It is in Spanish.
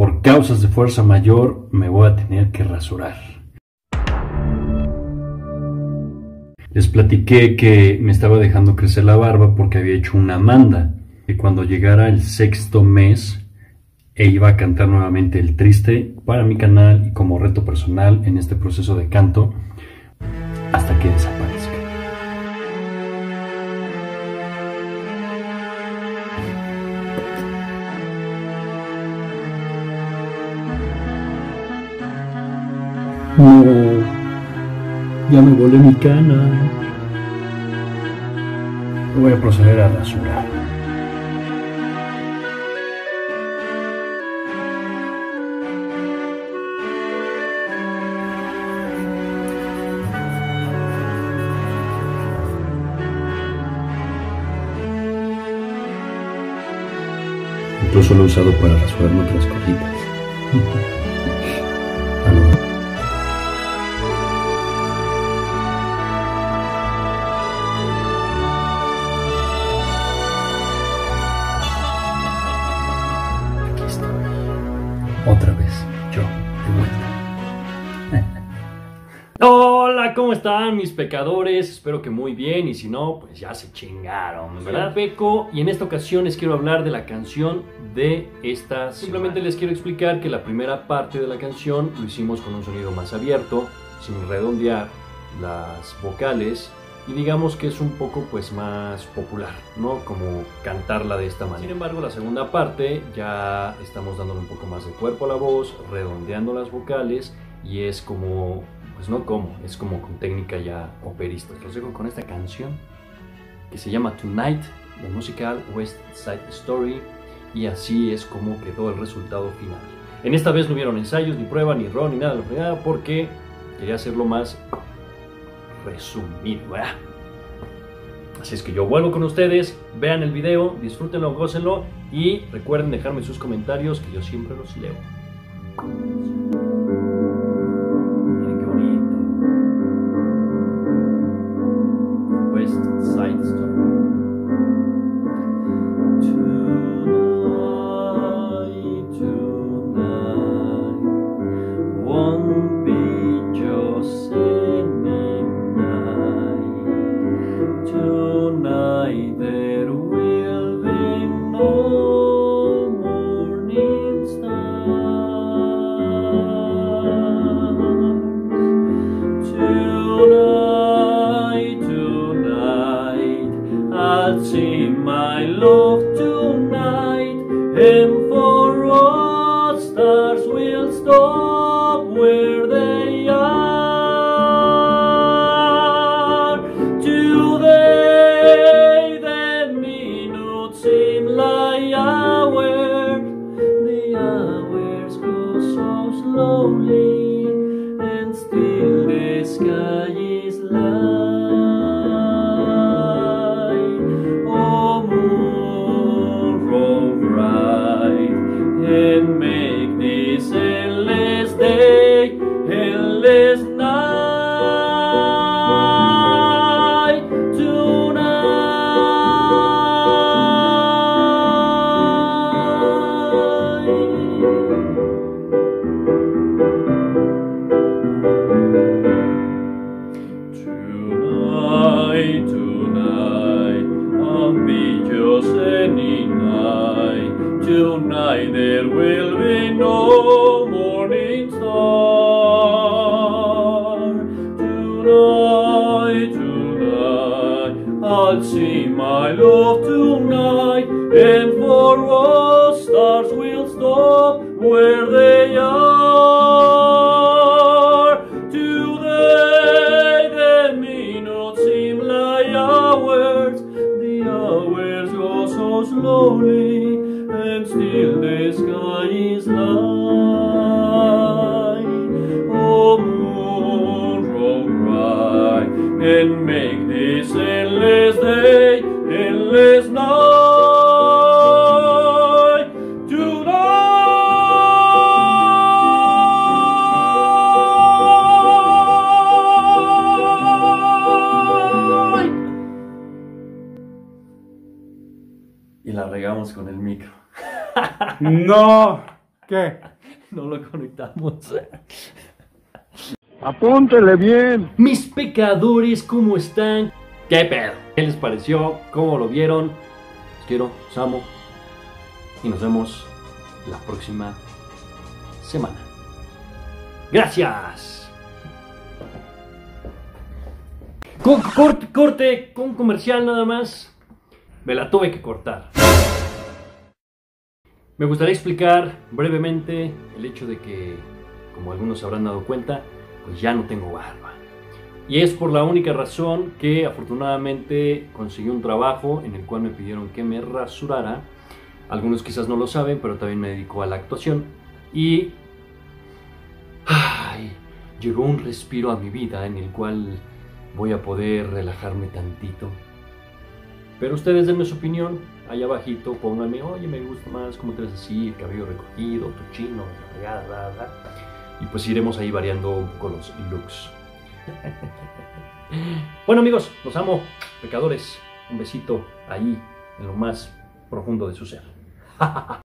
por causas de fuerza mayor me voy a tener que rasurar. Les platiqué que me estaba dejando crecer la barba porque había hecho una manda, y cuando llegara el 6º mes iba a cantar nuevamente el triste para mi canal y como reto personal en este proceso de canto hasta que desaparezca. No, ya me volé mi cana. Voy a proceder a rasurar. Incluso lo he usado para rasurarme otras cositas. Aquí estoy. Otra vez, yo, de vuelta. Hola, ¿cómo están mis pecadores? Espero que muy bien, y si no, pues ya se chingaron, ¿verdad? Soy Peco, y en esta ocasión les quiero hablar de la canción de esta semana. Simplemente les quiero explicar que la primera parte de la canción lo hicimos con un sonido más abierto, sin redondear las vocales, y digamos que es un poco pues más popular, ¿no? Como cantarla de esta manera. Sin embargo, la segunda parte ya estamos dándole un poco más de cuerpo a la voz, redondeando las vocales, y es como... pues no como, es como con técnica ya operística. Los dejo con esta canción que se llama Tonight, del musical West Side Story, y así es como quedó el resultado final. En esta vez no hubieron ensayos, ni prueba, ni ron, ni nada de la fregada, porque quería hacerlo más resumido, ¿verdad? Así es que yo vuelvo con ustedes, vean el video, disfrútenlo, gócenlo, y recuerden dejarme sus comentarios, que yo siempre los leo. West Side Story. Tonight won't be just any night. Tonight there will be no morning stars. I'll see my love tonight, and for all stars will stop where they are. Today the minutes seem like hours, the hours go so slowly, and still the sky is light. And make this endless day, endless night, tonight. Tonight, tonight, I'll be just any night. Tonight there will be no morning star. Tonight, tonight, I'll see my love tonight, and for all stars will stop where they are. Today the minutes seem like hours, the hours go so slowly, and still the sky is light. Oh, moon, roll bright, and make this endless day, endless night, tonight. Y la regamos con el micro. No, ¿Qué? No lo conectamos. Apúntele bien. Mis pecadores, ¿cómo están? ¿Qué pedo? ¿Qué les pareció? ¿Cómo lo vieron? Los quiero, los amo. Y nos vemos la próxima semana. ¡Gracias! Corte, con comercial nada más. Me la tuve que cortar. Me gustaría explicar brevemente el hecho de que, como algunos se habrán dado cuenta, pues ya no tengo barba. Y es por la única razón que afortunadamente conseguí un trabajo en el cual me pidieron que me rasurara. Algunos quizás no lo saben, pero también me dedico a la actuación. Y llegó un respiro a mi vida en el cual voy a poder relajarme tantito. Pero ustedes denme su opinión, allá abajito, pónganme, oye, me gusta más cómo te ves así, el cabello recogido, tu chino, la fregada, bla, bla. Y pues iremos ahí variando un poco los looks. Bueno amigos, los amo, pecadores. Un besito ahí, en lo más profundo de su ser.